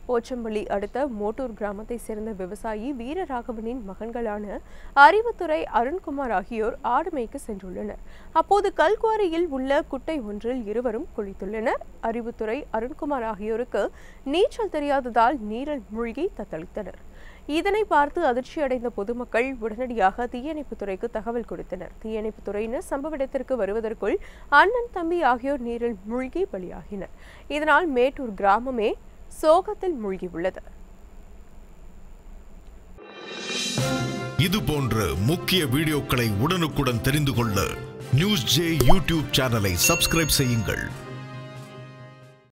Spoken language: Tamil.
போச்சம்பள்ளி அடுத்த மோட்டூர் கிராமத்தை சேர்ந்த விவசாயி வீரராகவனின் மகன்களான அறிவுத்துறை அருண்குமார் ஆகியோர் ஆடு மேய்க்க சென்றுள்ளனர். அப்போது கல்குவாரியில் உள்ள குட்டை ஒன்றில் இருவரும் குளித்துள்ளனர். அறிவுத்துறை அருண்குமார் ஆகியோருக்கு நீச்சல் தெரியாததால் நீரில் மூழ்கி தத்தளித்தனர். இதனை பார்த்து அதிர்ச்சியடைந்த பொதுமக்கள் உடனடியாக தீயணைப்புத்துறைக்கு தகவல் கொடுத்தனர். தீயணைப்புத்துறையினர் சம்பவ இடத்திற்கு வருவதற்குள் அண்ணன், தம்பி ஆகியோர் நீரில் மூழ்கி பலியாகினர். இதனால் மேட்டூர் கிராமமே சோகத்தில் மூழ்கியுள்ளது. இது போன்ற முக்கிய வீடியோக்களை உடனுக்குடன் தெரிந்து கொள்ள நியூஸ் ஜே யூடியூப் சேனலை சப்ஸ்கிரைப் செய்யுங்கள்.